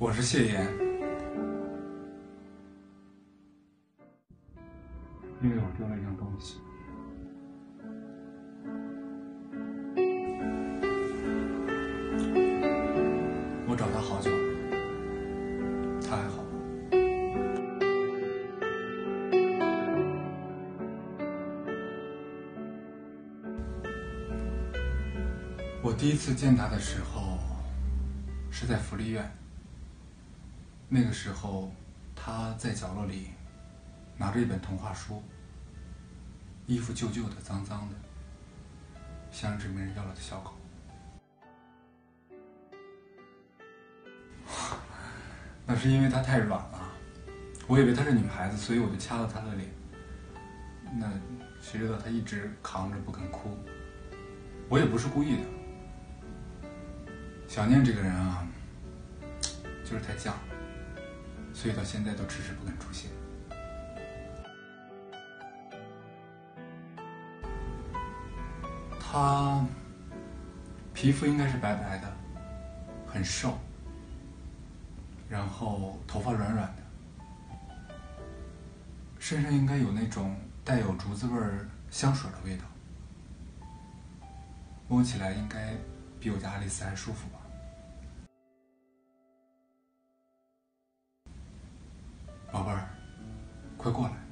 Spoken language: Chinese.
我是谢岩，因为我丢了一样东西。我找他好久了，他还好吗？我第一次见他的时候是在福利院，那个时候他在角落里拿着一本童话书，衣服旧旧的、脏脏的，像只没人要了的小狗。那是因为他太软了，我以为她是女孩子，所以我就掐了她的脸。那谁知道她一直扛着不肯哭，我也不是故意的。小念这个人啊，就是太犟，所以到现在都迟迟不肯出现。他皮肤应该是白白的，很瘦，然后头发软软的，身上应该有那种带有竹子味儿香水的味道，摸起来应该比我家爱丽丝还舒服吧。宝贝儿，快过来。